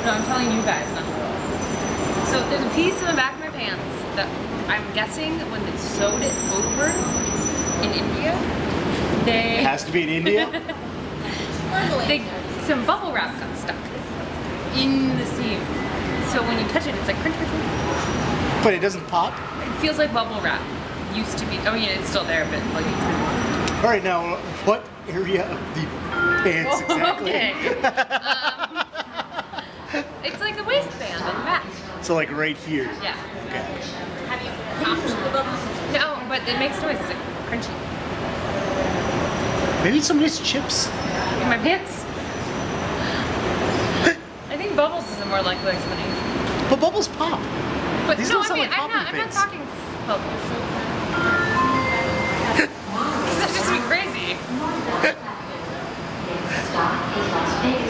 No, I'm telling you guys, not the world. So there's a piece in the back of my pants that I'm guessing when they sewed it over in India, It has to be in India? some bubble wrap got stuck in the seam. So when you touch it, it's like crunch, crunch, crunch. But it doesn't pop? It feels like bubble wrap. Used to be. I mean, it's still there, but like it's been. Alright, now, what area of the pants exactly? Okay. It's like the waistband on the back. So like right here? Yeah. Okay. Have you popped the bubbles? No, but it makes noise. It's like crunchy. Maybe some nice chips? In my pants? I think Bubbles is a more likely explanation. But bubbles pop. But These no, don't I sound mean, like I'm not pants. talking Bubbles. That's just me crazy.